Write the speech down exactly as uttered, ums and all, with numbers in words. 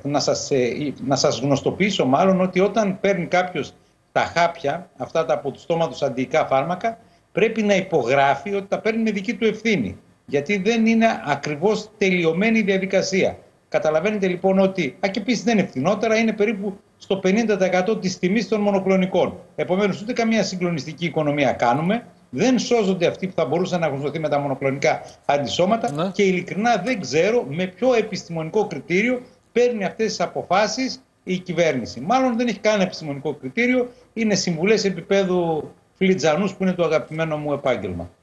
να σας, ε, να σας γνωστοποιήσω μάλλον ότι όταν παίρνει κάποιος τα χάπια, αυτά τα από το στόμα τους αντιϊκά φάρμακα, πρέπει να υπογράφει ότι τα παίρνει με δική του ευθύνη. Γιατί δεν είναι ακριβώς τελειωμένη η διαδικασία. Καταλαβαίνετε λοιπόν ότι, α, και επίσης δεν είναι φθηνότερα, είναι περίπου στο πενήντα τοις εκατό της τιμής των μονοκλονικών. Επομένως, ούτε καμία συγκλονιστική οικονομία κάνουμε. Δεν σώζονται αυτοί που θα μπορούσαν να έχουν σωθεί με τα μονοκλονικά αντισώματα. Ναι. Και ειλικρινά δεν ξέρω με ποιο επιστημονικό κριτήριο παίρνει αυτές τις αποφάσεις η κυβέρνηση. Μάλλον δεν έχει κανένα επιστημονικό κριτήριο. Είναι συμβουλές επίπεδου φλιτζανούς που είναι το αγαπημένο μου επάγγελμα.